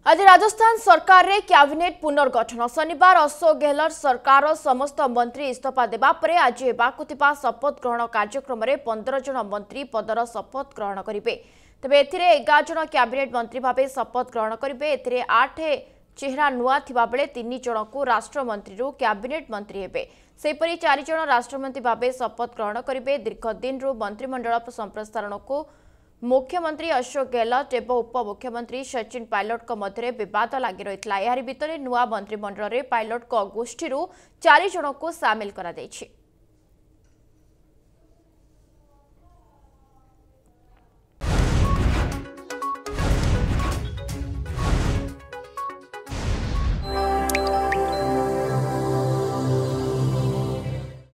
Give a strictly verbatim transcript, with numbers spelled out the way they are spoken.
आज राजस्थान सरकार रे कैबिनेट पुनर्गठन शनिवार अशोक गहलोत सरकार समस्त मंत्री इस्तीफा देबा परे आज हेबाकुथिबा शपथ ग्रहण कार्यक्रम में पंद्रह जन मंत्री पदर शपथ ग्रहण करेंगे। तेबे एथिरे एगार जन कैबिनेट मंत्री भावे शपथ ग्रहण करेंगे। एथिरे आठ चेहरा नुआ थिबा बेले तीन जन को राष्ट्रमंत्री रु कैबिनेट मंत्री हेबे। सेपरि चार जन राष्ट्रमंत्री भावे शपथ ग्रहण करेंगे। दीर्घ दिन रु मंत्रिमंडल संप्रसारण को मुख्यमंत्री अशोक गहलोत एवं उपमुख्यमंत्री सचिन पायलट मध्य विवाद लगी रही। भितर नुआ मंत्रिमंडल में पायलट गोष्ठी चार जन को सामिल करा।